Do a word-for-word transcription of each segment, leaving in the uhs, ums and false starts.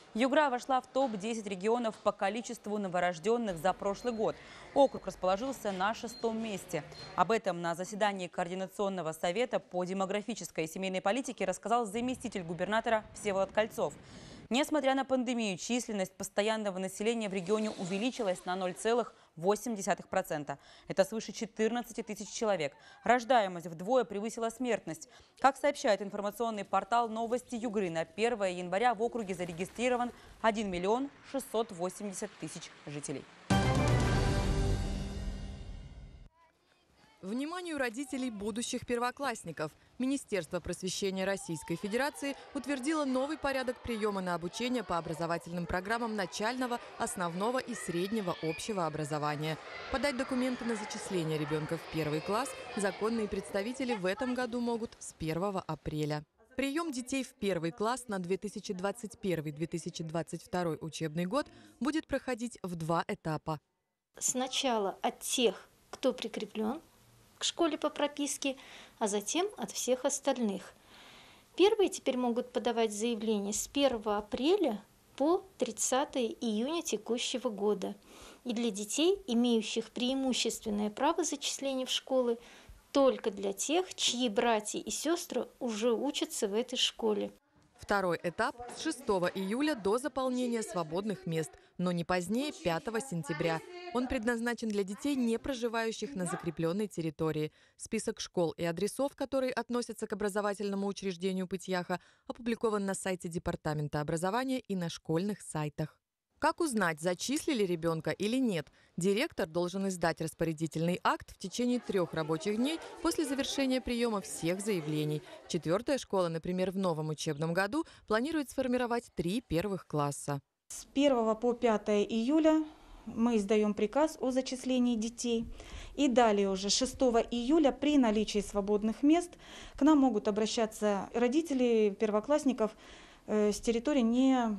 Югра вошла в топ десять регионов по количеству новорожденных за прошлый год. Округ расположился на шестом месте. Об этом на заседании Координационного совета по демографической и семейной политике рассказал заместитель губернатора Всеволод Кольцов. Несмотря на пандемию, численность постоянного населения в регионе увеличилась на ноль целых восемь десятых процента. Это свыше четырнадцати тысяч человек. Рождаемость вдвое превысила смертность. Как сообщает информационный портал «Новости Югры», на первое января в округе зарегистрирован один миллион шестьсот восемьдесят тысяч жителей. Вниманию родителей будущих первоклассников. Министерство просвещения Российской Федерации утвердило новый порядок приема на обучение по образовательным программам начального, основного и среднего общего образования. Подать документы на зачисление ребенка в первый класс законные представители в этом году могут с первого апреля. Прием детей в первый класс на две тысячи двадцать первый — две тысячи двадцать второй учебный год будет проходить в два этапа. Сначала от тех, кто прикреплен к школе по прописке, а затем от всех остальных. Первые теперь могут подавать заявление с первого апреля по тридцатое июня текущего года. И для детей, имеющих преимущественное право зачисления в школы, только для тех, чьи братья и сестры уже учатся в этой школе. Второй этап с шестого июля до заполнения свободных мест, но не позднее пятого сентября. Он предназначен для детей, не проживающих на закрепленной территории. Список школ и адресов, которые относятся к образовательному учреждению Пыть-Яха, опубликован на сайте Департамента образования и на школьных сайтах. Как узнать, зачислили ребенка или нет? Директор должен издать распорядительный акт в течение трех рабочих дней после завершения приема всех заявлений. Четвертая школа, например, в новом учебном году планирует сформировать три первых класса. С первого по пятое июля мы издаем приказ о зачислении детей. И далее уже шестого июля при наличии свободных мест к нам могут обращаться родители первоклассников с территории не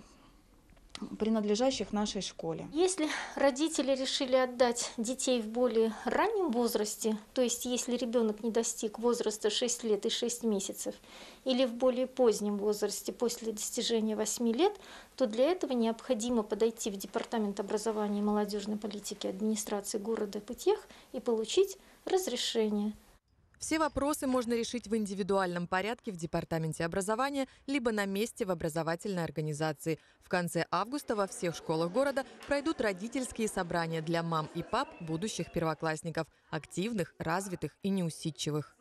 принадлежащих нашей школе. Если родители решили отдать детей в более раннем возрасте, то есть если ребенок не достиг возраста шесть лет и шесть месяцев, или в более позднем возрасте после достижения восьми лет, то для этого необходимо подойти в Департамент образования и молодежной политики администрации города Пыть-Ях и получить разрешение. Все вопросы можно решить в индивидуальном порядке в Департаменте образования либо на месте в образовательной организации. В конце августа во всех школах города пройдут родительские собрания для мам и пап будущих первоклассников – активных, развитых и неусидчивых.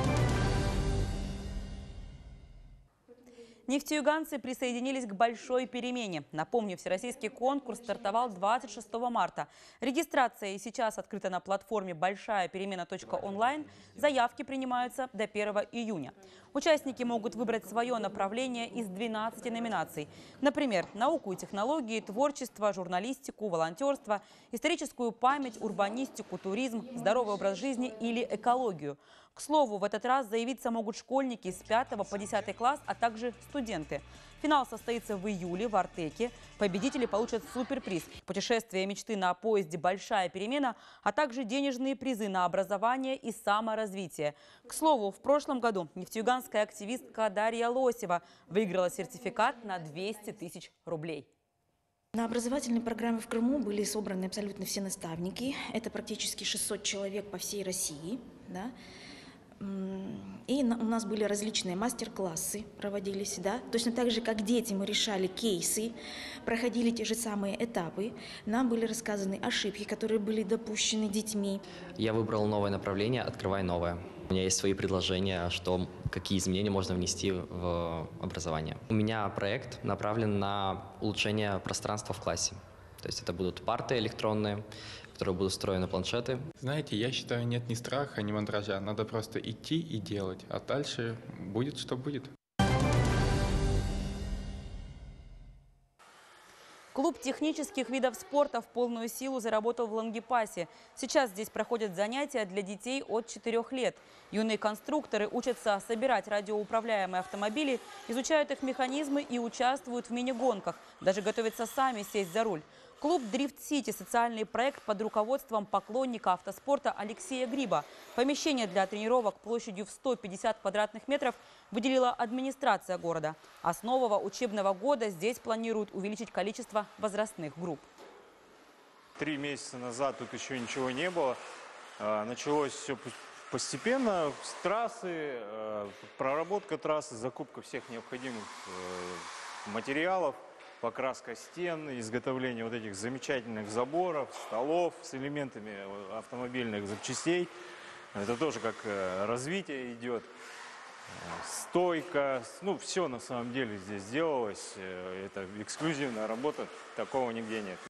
Нефтеюганцы присоединились к большой перемене. Напомню, всероссийский конкурс стартовал двадцать шестого марта. Регистрация и сейчас открыта на платформе большая перемена точка онлайн. Заявки принимаются до первого июня. Участники могут выбрать свое направление из двенадцати номинаций. Например, науку и технологии, творчество, журналистику, волонтерство, историческую память, урбанистику, туризм, здоровый образ жизни или экологию. К слову, в этот раз заявиться могут школьники с пятого по десятый класс, а также студенты. Финал состоится в июле в Артеке. Победители получат суперприз – путешествие мечты на поезде «Большая перемена», а также денежные призы на образование и саморазвитие. К слову, в прошлом году нефтеюганская активистка Дарья Лосева выиграла сертификат на двести тысяч рублей. На образовательной программе в Крыму были собраны абсолютно все наставники. Это практически шестьсот человек по всей России. Да? И у нас были различные мастер-классы, проводились, да. Точно так же, как дети, мы решали кейсы, проходили те же самые этапы. Нам были рассказаны ошибки, которые были допущены детьми. Я выбрал новое направление «Открывай новое». У меня есть свои предложения, что, какие изменения можно внести в образование. У меня проект направлен на улучшение пространства в классе. То есть это будут парты электронные, которые будут встроены планшеты. Знаете, я считаю, нет ни страха, ни мандража. Надо просто идти и делать, а дальше будет, что будет. Клуб технических видов спорта в полную силу заработал в Лангепасе. Сейчас здесь проходят занятия для детей от четырёх лет. Юные конструкторы учатся собирать радиоуправляемые автомобили, изучают их механизмы и участвуют в мини-гонках. Даже готовятся сами сесть за руль. Клуб «Дрифт-Сити» – социальный проект под руководством поклонника автоспорта Алексея Гриба. Помещение для тренировок площадью в сто пятьдесят квадратных метров выделила администрация города. А с нового учебного года здесь планируют увеличить количество возрастных групп. Три месяца назад тут еще ничего не было. Началось все постепенно, с трассы, проработка трассы, закупка всех необходимых материалов, покраска стен, изготовление вот этих замечательных заборов, столов с элементами автомобильных запчастей. Это тоже как развитие идет. Стойка, ну все на самом деле здесь делалось. Это эксклюзивная работа, такого нигде нет.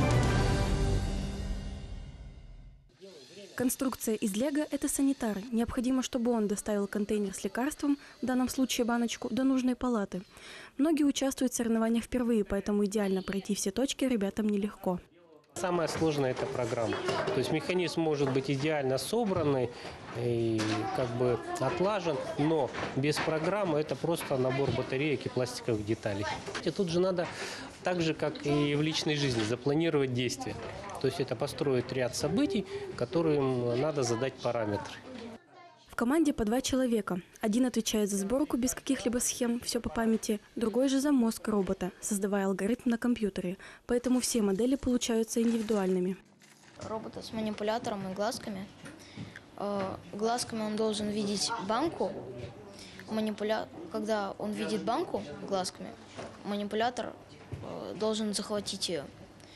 Конструкция из лего – это санитар. Необходимо, чтобы он доставил контейнер с лекарством, в данном случае баночку, до нужной палаты. Многие участвуют в соревнованиях впервые, поэтому идеально пройти все точки ребятам нелегко. Самое сложное – это программа. То есть механизм может быть идеально собранный и как бы отлажен, но без программы это просто набор батареек и пластиковых деталей. И тут же надо, так же как и в личной жизни, запланировать действия. То есть это построить ряд событий, которым надо задать параметры. В команде по два человека. Один отвечает за сборку без каких-либо схем, все по памяти, другой же за мозг робота, создавая алгоритм на компьютере. Поэтому все модели получаются индивидуальными. Робота с манипулятором и глазками. Глазками он должен видеть банку. Манипуля... Когда он видит банку глазками, манипулятор должен захватить ее.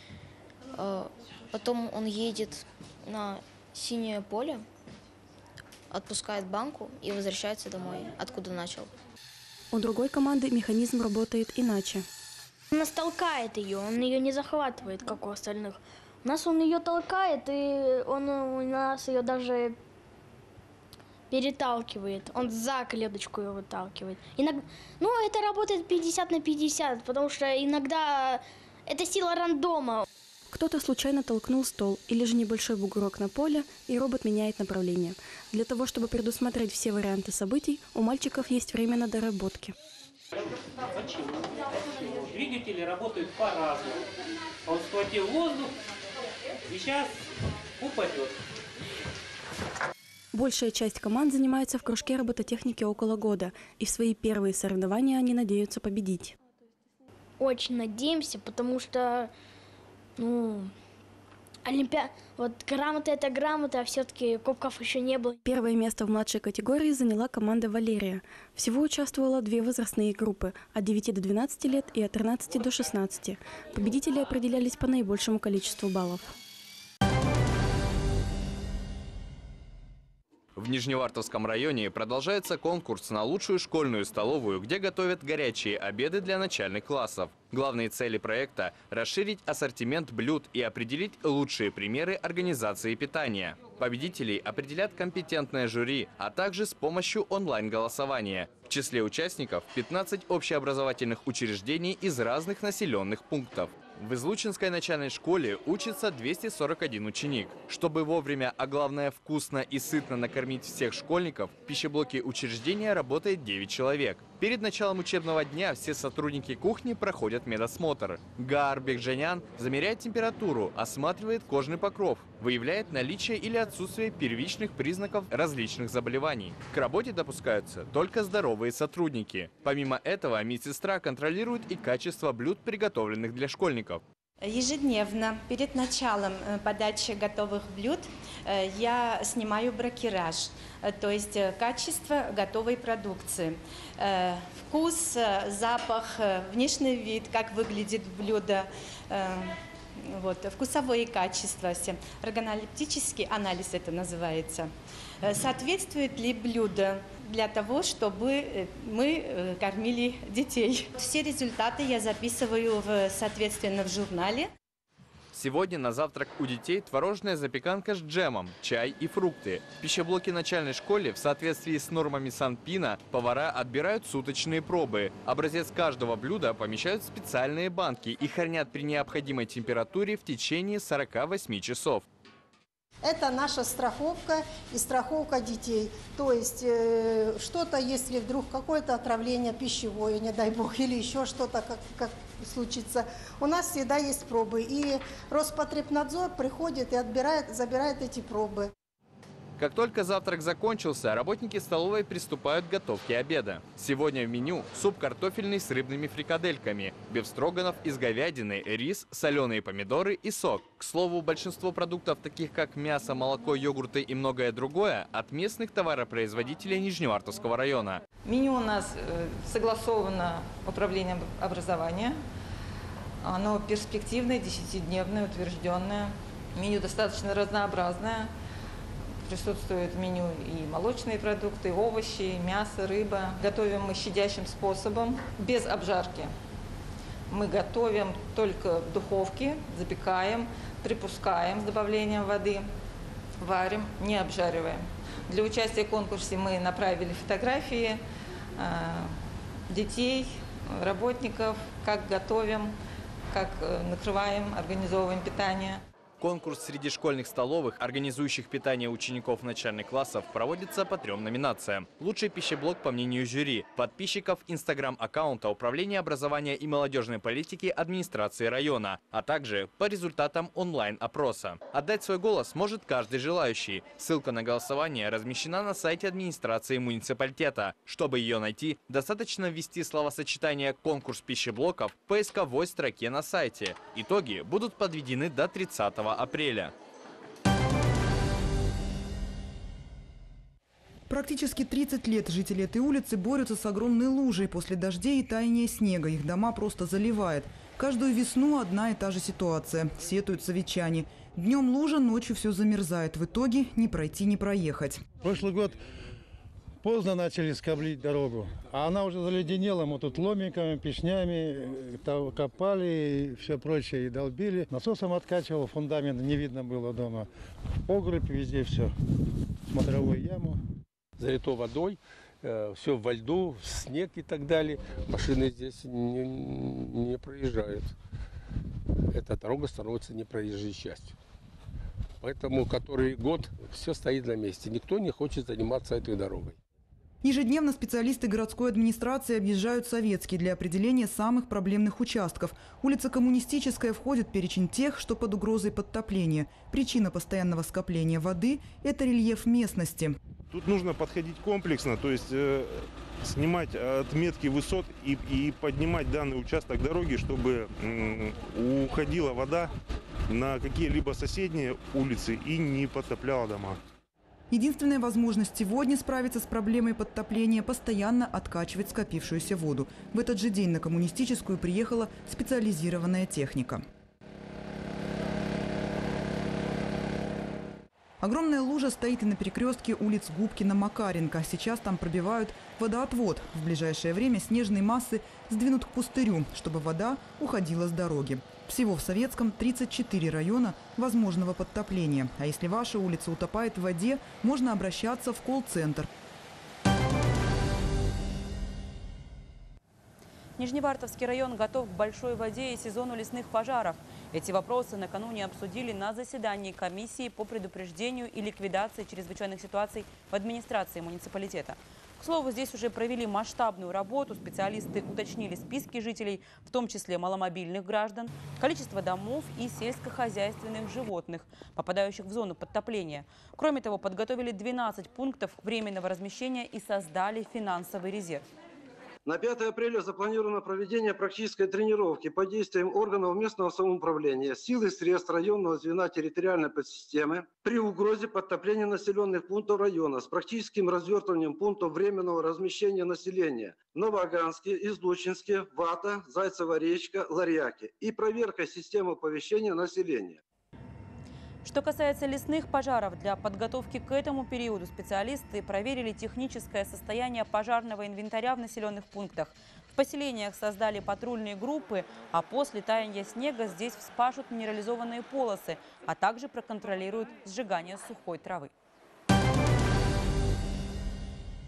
Потом он едет на синее поле, отпускает банку и возвращается домой, откуда начал. У другой команды механизм работает иначе. Он нас толкает ее, он ее не захватывает, как у остальных. У нас он ее толкает, и он у нас ее даже переталкивает. Он за клеточку ее выталкивает. Иногда... Ну, это работает пятьдесят на пятьдесят, потому что иногда это сила рандома. Кто-то случайно толкнул стол или же небольшой бугорок на поле, и робот меняет направление. Для того, чтобы предусмотреть все варианты событий, у мальчиков есть время на доработки. Почему? Двигатели работают по-разному. Он схватил воздух и сейчас упадет. Большая часть команд занимается в кружке робототехники около года, и в свои первые соревнования они надеются победить. Очень надеемся, потому что Ну, Олимпиада, вот грамота это грамота, а все-таки кубков еще не было. Первое место в младшей категории заняла команда «Валерия». Всего участвовало две возрастные группы – от девяти до двенадцати лет и от тринадцати до шестнадцати. Победители определялись по наибольшему количеству баллов. В Нижневартовском районе продолжается конкурс на лучшую школьную столовую, где готовят горячие обеды для начальных классов. Главные цели проекта – расширить ассортимент блюд и определить лучшие примеры организации питания. Победителей определят компетентное жюри, а также с помощью онлайн-голосования. В числе участников пятнадцать общеобразовательных учреждений из разных населенных пунктов. В Излучинской начальной школе учится двести сорок один ученик. Чтобы вовремя, а главное вкусно и сытно накормить всех школьников, в пищеблоке учреждения работает девять человек. Перед началом учебного дня все сотрудники кухни проходят медосмотр. Гаар Бекжанян замеряет температуру, осматривает кожный покров, выявляет наличие или отсутствие первичных признаков различных заболеваний. К работе допускаются только здоровые сотрудники. Помимо этого, медсестра контролирует и качество блюд, приготовленных для школьников. Ежедневно перед началом подачи готовых блюд я снимаю бракераж, то есть качество готовой продукции. Вкус, запах, внешний вид, как выглядит блюдо, вот, вкусовые качества, органолептический анализ это называется. Соответствует ли блюдо для того, чтобы мы кормили детей? Все результаты я записываю в, соответственно в журнале. Сегодня на завтрак у детей творожная запеканка с джемом, чай и фрукты. В пищеблоке начальной школы в соответствии с нормами Санпина повара отбирают суточные пробы. Образец каждого блюда помещают в специальные банки и хранят при необходимой температуре в течение сорока восьми часов. Это наша страховка и страховка детей. То есть э, что-то, если вдруг какое-то отравление пищевое, не дай бог, или еще что-то как, как случится, у нас всегда есть пробы. И Роспотребнадзор приходит и отбирает, забирает эти пробы. Как только завтрак закончился, работники столовой приступают к готовке обеда. Сегодня в меню суп картофельный с рыбными фрикадельками, бефстроганов из говядины, рис, соленые помидоры и сок. К слову, большинство продуктов, таких как мясо, молоко, йогурты и многое другое, от местных товаропроизводителей Нижневартовского района. Меню у нас согласовано управлением образования. Оно перспективное, десятидневное, утвержденное. Меню достаточно разнообразное. Присутствует в меню и молочные продукты, и овощи, и мясо, рыба. Готовим мы щадящим способом, без обжарки. Мы готовим только в духовке, запекаем, припускаем с добавлением воды, варим, не обжариваем. Для участия в конкурсе мы направили фотографии э, детей, работников, как готовим, как накрываем, организовываем питание. Конкурс среди школьных столовых, организующих питание учеников начальных классов, проводится по трем номинациям. Лучший пищеблок по мнению жюри, подписчиков инстаграм-аккаунта Управления образования и молодежной политики администрации района, а также по результатам онлайн-опроса. Отдать свой голос может каждый желающий. Ссылка на голосование размещена на сайте администрации муниципалитета. Чтобы ее найти, достаточно ввести словосочетание «конкурс пищеблоков» в поисковой строке на сайте. Итоги будут подведены до тридцатого апреля. Практически тридцать лет жители этой улицы борются с огромной лужей после дождей и таяния снега. Их дома просто заливает. Каждую весну одна и та же ситуация. Сетуют совечане. Днем лужа, ночью все замерзает. В итоге не пройти, не проехать. Прошлый год поздно начали скоблить дорогу, а она уже заледенела. Мы тут ломиками, пешнями копали и все прочее, и долбили. Насосом откачивал, фундамент не видно было дома. Погреб, везде все. Смотровую яму. Залито водой, э, все во льду, снег и так далее. Машины здесь не, не проезжают. Эта дорога становится непроезжей частью. Поэтому который год все стоит на месте. Никто не хочет заниматься этой дорогой. Ежедневно специалисты городской администрации объезжают Советский для определения самых проблемных участков. Улица Коммунистическая входит в перечень тех, что под угрозой подтопления. Причина постоянного скопления воды – это рельеф местности. Тут нужно подходить комплексно, то есть э, снимать отметки высот и, и поднимать данный участок дороги, чтобы э, уходила вода на какие-либо соседние улицы и не подтопляла дома. Единственная возможность сегодня справиться с проблемой подтопления – постоянно откачивать скопившуюся воду. В этот же день на Коммунистическую приехала специализированная техника. Огромная лужа стоит и на перекрестке улиц Губкина-Макаренко. Сейчас там пробивают водоотвод. В ближайшее время снежные массы сдвинут к пустырю, чтобы вода уходила с дороги. Всего в Советском тридцать четыре района возможного подтопления. А если ваша улица утопает в воде, можно обращаться в колл-центр. Нижневартовский район готов к большой воде и сезону лесных пожаров. Эти вопросы накануне обсудили на заседании комиссии по предупреждению и ликвидации чрезвычайных ситуаций в администрации муниципалитета. К слову, здесь уже провели масштабную работу. Специалисты уточнили списки жителей, в том числе маломобильных граждан, количество домов и сельскохозяйственных животных, попадающих в зону подтопления. Кроме того, подготовили двенадцать пунктов временного размещения и создали финансовый резерв. На пятое апреля запланировано проведение практической тренировки по действиям органов местного самоуправления, сил и средств районного звена территориальной подсистемы при угрозе подтопления населенных пунктов района с практическим развертыванием пунктов временного размещения населения в Новоганске, Излучинске, Вата, Зайцева речка, Ларьяке и проверкой системы оповещения населения. Что касается лесных пожаров, для подготовки к этому периоду специалисты проверили техническое состояние пожарного инвентаря в населенных пунктах. В поселениях создали патрульные группы, а после таяния снега здесь вспашут минерализованные полосы, а также проконтролируют сжигание сухой травы.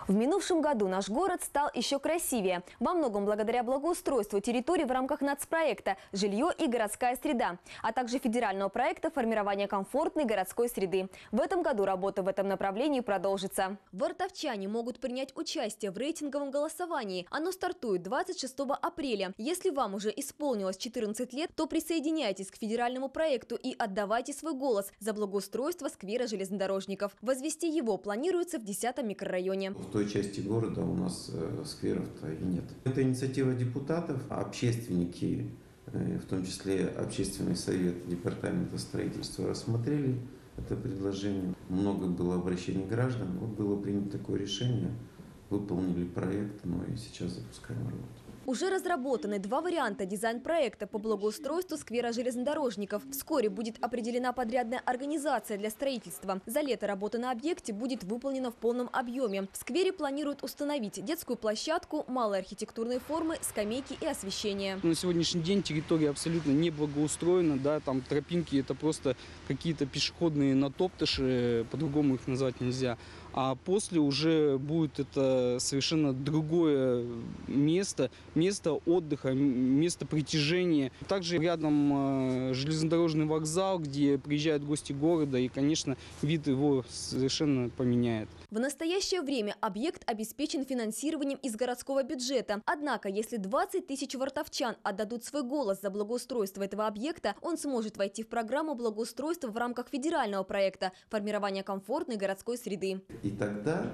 В минувшем году наш город стал еще красивее. Во многом благодаря благоустройству территорий в рамках нацпроекта «Жилье и городская среда», а также федерального проекта формирования комфортной городской среды. В этом году работа в этом направлении продолжится. Вартовчане могут принять участие в рейтинговом голосовании. Оно стартует двадцать шестого апреля. Если вам уже исполнилось четырнадцать лет, то присоединяйтесь к федеральному проекту и отдавайте свой голос за благоустройство сквера железнодорожников. Возвести его планируется в десятом микрорайоне. В той части города у нас э, скверов-то и нет. Это инициатива депутатов, общественники, э, в том числе общественный совет департамента строительства, рассмотрели это предложение. Много было обращений граждан, вот было принято такое решение, выполнили проект, ну и сейчас запускаем работу. Уже разработаны два варианта дизайн-проекта по благоустройству сквера железнодорожников. Вскоре будет определена подрядная организация для строительства. За лето работа на объекте будет выполнена в полном объеме. В сквере планируют установить детскую площадку, малые архитектурные формы, скамейки и освещение. На сегодняшний день территория абсолютно не благоустроена. Да, там тропинки – это просто какие-то пешеходные натоптыши, по-другому их назвать нельзя. А после уже будет это совершенно другое место, место отдыха, место притяжения. Также рядом железнодорожный вокзал, где приезжают гости города, и, конечно, вид его совершенно поменяет. В настоящее время объект обеспечен финансированием из городского бюджета. Однако, если двадцать тысяч вартовчан отдадут свой голос за благоустройство этого объекта, он сможет войти в программу благоустройства в рамках федерального проекта формирования комфортной городской среды. И тогда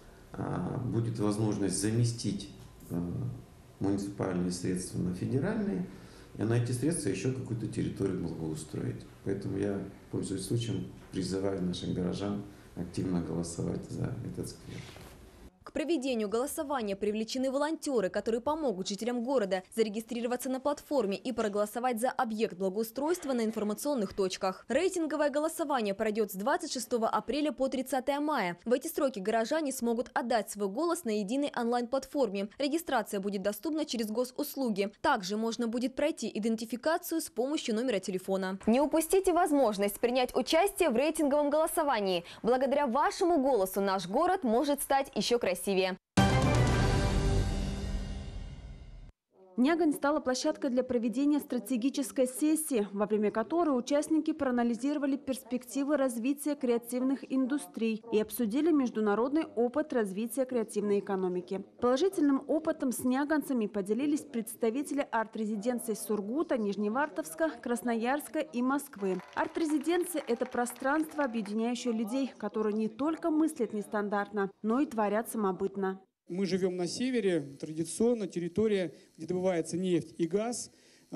а, будет возможность заместить а, муниципальные средства на федеральные, и на эти средства еще какую-то территорию благоустроить. Поэтому я, пользуясь случаем, призываю наших горожан активно голосовать за этот сквер. К проведению голосования привлечены волонтеры, которые помогут жителям города зарегистрироваться на платформе и проголосовать за объект благоустройства на информационных точках. Рейтинговое голосование пройдет с двадцать шестого апреля по тридцатое мая. В эти сроки горожане смогут отдать свой голос на единой онлайн-платформе. Регистрация будет доступна через госуслуги. Также можно будет пройти идентификацию с помощью номера телефона. Не упустите возможность принять участие в рейтинговом голосовании. Благодаря вашему голосу наш город может стать еще красивее. Красивее. Нягань стала площадкой для проведения стратегической сессии, во время которой участники проанализировали перспективы развития креативных индустрий и обсудили международный опыт развития креативной экономики. Положительным опытом с няганцами поделились представители арт-резиденций Сургута, Нижневартовска, Красноярска и Москвы. Арт-резиденция – это пространство, объединяющее людей, которые не только мыслят нестандартно, но и творят самобытно. Мы живем на севере, традиционно территория, где добывается нефть и газ.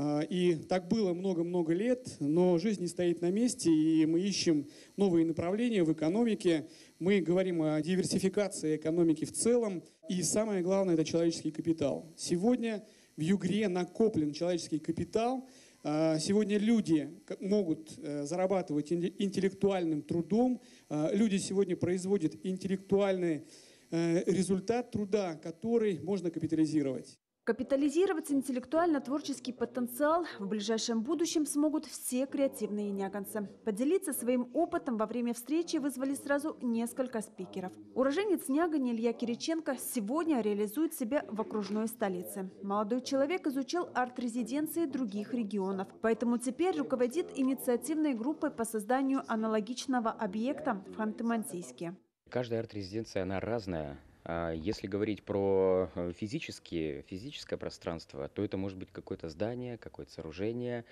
И так было много-много лет, но жизнь не стоит на месте, и мы ищем новые направления в экономике. Мы говорим о диверсификации экономики в целом. И самое главное – это человеческий капитал. Сегодня в Югре накоплен человеческий капитал. Сегодня люди могут зарабатывать интеллектуальным трудом. Люди сегодня производят интеллектуальные результат труда, который можно капитализировать. Капитализировать интеллектуально-творческий потенциал в ближайшем будущем смогут все креативные няганцы. Поделиться своим опытом во время встречи вызвали сразу несколько спикеров. Уроженец Нягани Илья Кириченко сегодня реализует себя в окружной столице. Молодой человек изучил арт-резиденции других регионов, поэтому теперь руководит инициативной группой по созданию аналогичного объекта в Ханты-Мансийске. Каждая арт-резиденция, она разная. Если говорить про физические, физическое пространство, то это может быть какое-то здание, какое-то сооружение,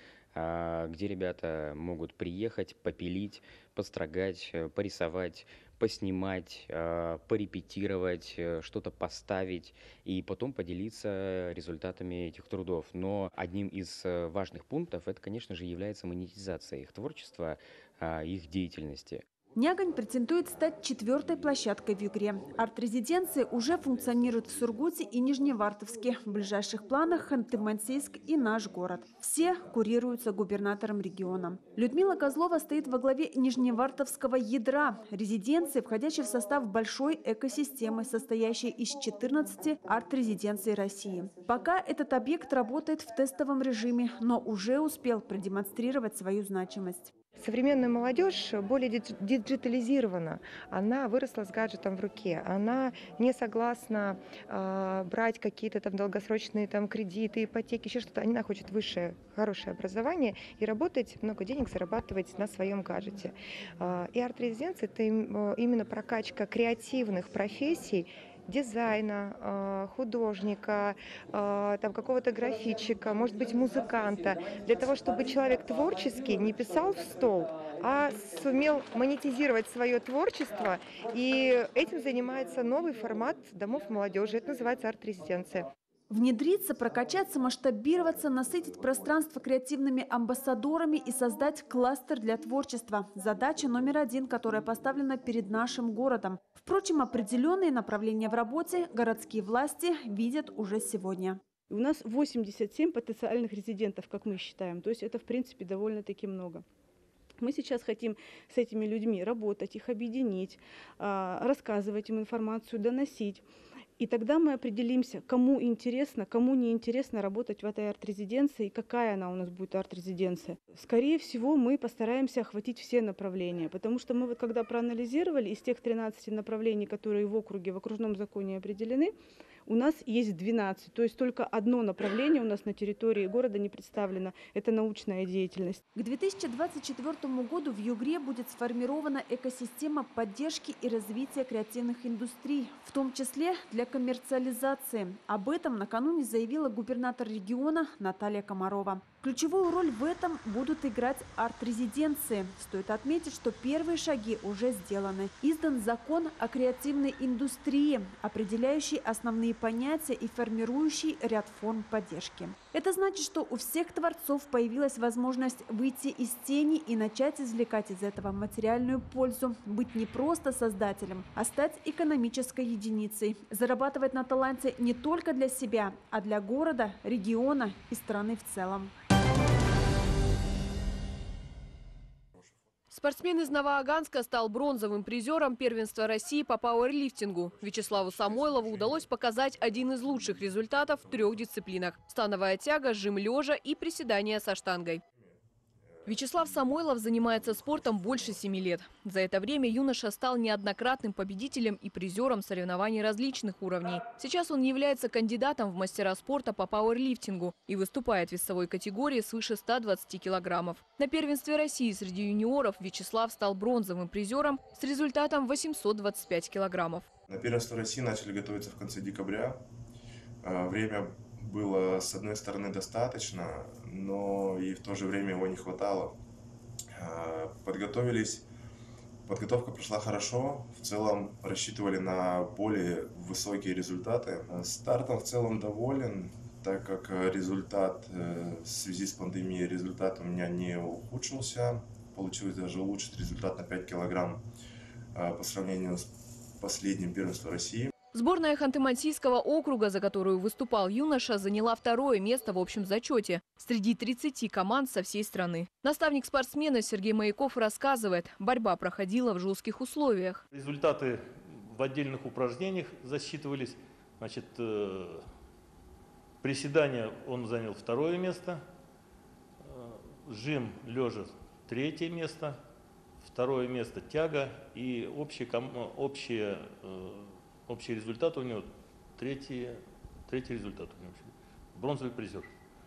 где ребята могут приехать, попилить, построгать, порисовать, поснимать, порепетировать, что-то поставить и потом поделиться результатами этих трудов. Но одним из важных пунктов это, конечно же, является монетизация их творчества, их деятельности. Нягань претендует стать четвертой площадкой в Югре. Арт-резиденции уже функционируют в Сургуте и Нижневартовске. В ближайших планах Ханты-Мансийск и наш город. Все курируются губернатором региона. Людмила Козлова стоит во главе Нижневартовского ядра резиденции, входящей в состав большой экосистемы, состоящей из четырнадцати арт-резиденций России. Пока этот объект работает в тестовом режиме, но уже успел продемонстрировать свою значимость. Современная молодежь более дидж- диджитализирована, она выросла с гаджетом в руке, она не согласна э, брать какие-то там долгосрочные там кредиты, ипотеки, еще что-то. Она хочет высшее, хорошее образование и работать, много денег зарабатывать на своем гаджете. Э, и арт-резиденция – это им, э, именно прокачка креативных профессий, дизайна, художника, там какого-то графитчика, может быть, музыканта, для того, чтобы человек творческий не писал в стол, а сумел монетизировать свое творчество, и этим занимается новый формат домов молодежи, это называется арт-резиденция. Внедриться, прокачаться, масштабироваться, насытить пространство креативными амбассадорами и создать кластер для творчества. Задача номер один, которая поставлена перед нашим городом. Впрочем, определенные направления в работе городские власти видят уже сегодня. У нас восемьдесят семь потенциальных резидентов, как мы считаем. То есть это, в принципе, довольно-таки много. Мы сейчас хотим с этими людьми работать, их объединить, рассказывать им информацию, доносить. И тогда мы определимся, кому интересно, кому не интересно работать в этой арт-резиденции и какая она у нас будет арт-резиденция. Скорее всего, мы постараемся охватить все направления, потому что мы вот когда проанализировали из тех тринадцати направлений, которые в округе, в окружном законе определены, у нас есть двенадцать, то есть только одно направление у нас на территории города не представлено – это научная деятельность. К две тысячи двадцать четвёртому году в Югре будет сформирована экосистема поддержки и развития креативных индустрий, в том числе для коммерциализации. Об этом накануне заявила губернатор региона Наталья Комарова. Ключевую роль в этом будут играть арт-резиденции. Стоит отметить, что первые шаги уже сделаны. Издан закон о креативной индустрии, определяющий основные понятия и формирующий ряд форм поддержки. Это значит, что у всех творцов появилась возможность выйти из тени и начать извлекать из этого материальную пользу. Быть не просто создателем, а стать экономической единицей. Зарабатывать на таланте не только для себя, а для города, региона и страны в целом. Спортсмен из Новоаганска стал бронзовым призером первенства России по пауэрлифтингу. Вячеславу Самойлову удалось показать один из лучших результатов в трех дисциплинах – становая тяга, жим лежа и приседания со штангой. Вячеслав Самойлов занимается спортом больше семи лет. За это время юноша стал неоднократным победителем и призером соревнований различных уровней. Сейчас он является кандидатом в мастера спорта по пауэрлифтингу и выступает в весовой категории свыше ста двадцати килограммов. На первенстве России среди юниоров Вячеслав стал бронзовым призером с результатом восемьсот двадцать пять килограммов. На первенство России начали готовиться в конце декабря. Время было, с одной стороны, достаточно, но и в то же время его не хватало. Подготовились, подготовка прошла хорошо, в целом рассчитывали на более высокие результаты. Стартом в целом доволен, так как результат в связи с пандемией, результат у меня не ухудшился. Получилось даже улучшить результат на пять килограмм по сравнению с последним первенством России. Сборная Ханты-Мансийского округа, за которую выступал юноша, заняла второе место в общем зачете среди тридцати команд со всей страны. Наставник спортсмена Сергей Маяков рассказывает, борьба проходила в жестких условиях. Результаты в отдельных упражнениях засчитывались. Значит, э, приседания он занял второе место, э, жим лежа третье место, второе место тяга и общее, общее э, Общий результат у него третий, третий результат у него. Бронзовый призер.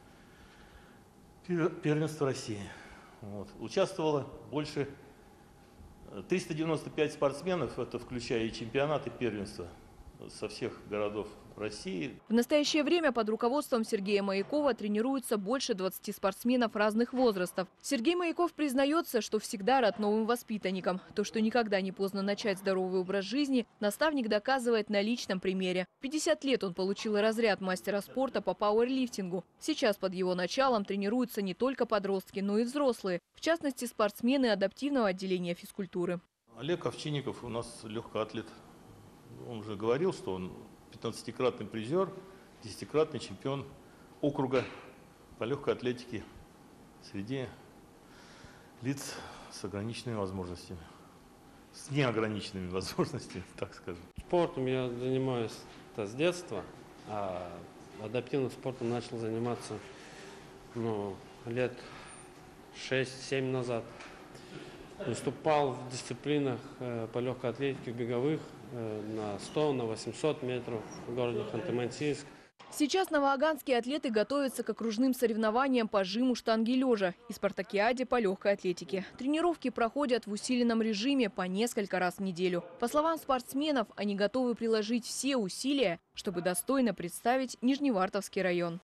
Первенство России. Вот. Участвовало больше триста девяносто пять спортсменов, это включая и чемпионат, и первенство со всех городов России. В настоящее время под руководством Сергея Маякова тренируются больше двадцати спортсменов разных возрастов. Сергей Маяков признается, что всегда рад новым воспитанникам. То, что никогда не поздно начать здоровый образ жизни, наставник доказывает на личном примере. В пятьдесят лет он получил разряд мастера спорта по пауэрлифтингу. Сейчас под его началом тренируются не только подростки, но и взрослые. В частности, спортсмены адаптивного отделения физкультуры. Олег Овчинников у нас легкоатлет. Он уже говорил, что он пятнадцатикратный призер, десятикратный чемпион округа по легкой атлетике среди лиц с ограниченными возможностями, с неограниченными возможностями, так скажем. Спортом я занимаюсь с детства, а адаптивным спортом начал заниматься ну, лет шесть-семь назад. Выступал в дисциплинах э, по легкой атлетике, в беговых, э, на сто, на восемьсот метров в городе Ханты-Мансийск. Сейчас новоаганские атлеты готовятся к окружным соревнованиям по жиму штанги лежа и спартакиаде по легкой атлетике. Тренировки проходят в усиленном режиме по несколько раз в неделю. По словам спортсменов, они готовы приложить все усилия, чтобы достойно представить Нижневартовский район.